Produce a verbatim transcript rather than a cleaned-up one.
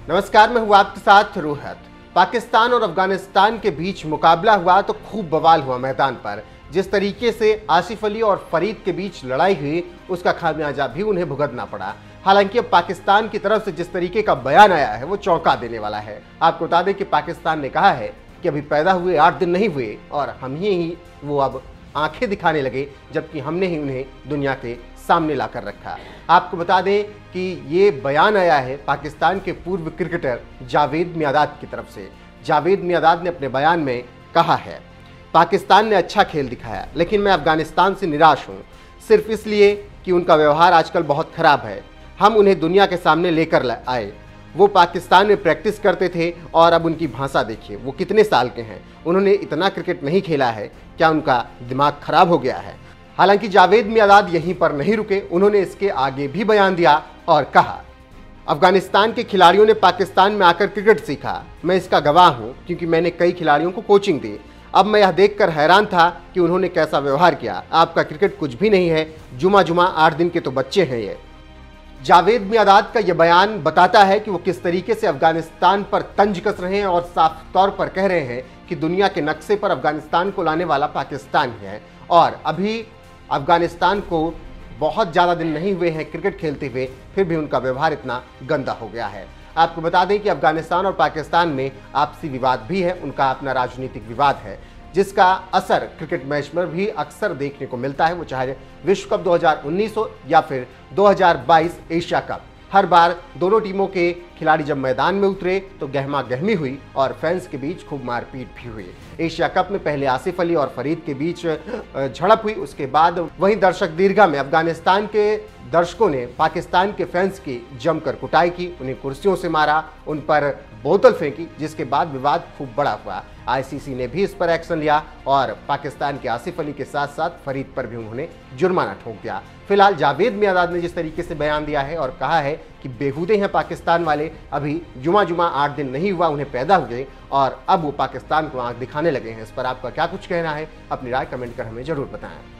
नमस्कार, मैं हूं आपके साथ रोहित। पाकिस्तान और अफगानिस्तान के बीच मुकाबला हुआ तो खूब बवाल हुआ मैदान पर। जिस तरीके से आसिफ अली और फरीद के बीच लड़ाई हुई, उसका खामियाजा भी उन्हें भुगतना पड़ा। हालांकि अब पाकिस्तान की तरफ से जिस तरीके का बयान आया है वो चौंका देने वाला है। आपको बता दें कि पाकिस्तान ने कहा है कि अभी पैदा हुए आठ दिन नहीं हुए और हम ही ही वो अब आंखें दिखाने लगे, जबकि हमने ही उन्हें दुनिया के सामने लाकर रखा। आपको बता दें कि ये बयान आया है पाकिस्तान के पूर्व क्रिकेटर जावेद मियांदाद की तरफ से। जावेद मियांदाद ने अपने बयान में कहा है, पाकिस्तान ने अच्छा खेल दिखाया, लेकिन मैं अफगानिस्तान से निराश हूं, सिर्फ इसलिए कि उनका व्यवहार आजकल बहुत खराब है। हम उन्हें दुनिया के सामने लेकर आए। वो पाकिस्तान में प्रैक्टिस करते थे और अब उनकी भाषा देखिए, वो कितने साल के हैं। उन्होंने इतना क्रिकेट नहीं खेला है, क्या उनका दिमाग खराब हो गया है? हालांकि जावेद मियांदाद यहीं पर नहीं रुके, उन्होंने इसके आगे भी बयान दिया और कहा, अफगानिस्तान के खिलाड़ियों ने पाकिस्तान में आकर क्रिकेट सीखा। मैं इसका गवाह हूं क्योंकि मैंने कई खिलाड़ियों को कोचिंग दी। अब मैं यह देखकर हैरान था कि उन्होंने कैसा व्यवहार किया। आपका क्रिकेट कुछ भी नहीं है, जुमा जुमा आठ दिन के तो बच्चे हैं ये। जावेद मियांदाद का यह बयान बताता है कि वो किस तरीके से अफगानिस्तान पर तंज कस रहे हैं और साफ तौर पर कह रहे हैं कि दुनिया के नक्शे पर अफगानिस्तान को लाने वाला पाकिस्तान है। और अभी अफगानिस्तान को बहुत ज़्यादा दिन नहीं हुए हैं क्रिकेट खेलते हुए, फिर भी उनका व्यवहार इतना गंदा हो गया है। आपको बता दें कि अफगानिस्तान और पाकिस्तान में आपसी विवाद भी है, उनका अपना राजनीतिक विवाद है, जिसका असर क्रिकेट मैच में भी अक्सर देखने को मिलता है। वो चाहे विश्व कप दो हज़ार उन्नीस हो या फिर दो हज़ार बाईस एशिया कप, हर बार दोनों टीमों के खिलाड़ी जब मैदान में उतरे तो गहमा गहमी हुई और फैंस के बीच खूब मारपीट भी हुई। एशिया कप में पहले आसिफ अली और फरीद के बीच झड़प हुई, उसके बाद वहीं दर्शक दीर्घा में अफगानिस्तान के दर्शकों ने पाकिस्तान के फैंस की जमकर कुटाई की, उन्हें कुर्सियों से मारा, उन पर बोतल फेंकी, जिसके बाद विवाद खूब बड़ा हुआ। आईसीसी ने भी इस पर एक्शन लिया और पाकिस्तान के आसिफ अली के साथ साथ फरीद पर भी उन्होंने जुर्माना ठोक दिया। फिलहाल जावेद मियांदाद ने जिस तरीके से बयान दिया है और कहा है कि बेहूदे हैं पाकिस्तान वाले, अभी जुमा जुमा आठ दिन नहीं हुआ उन्हें पैदा हुए और अब वो पाकिस्तान को आंख दिखाने लगे हैं। इस पर आपका क्या कुछ कहना है? अपनी राय कमेंट कर हमें जरूर बताएं।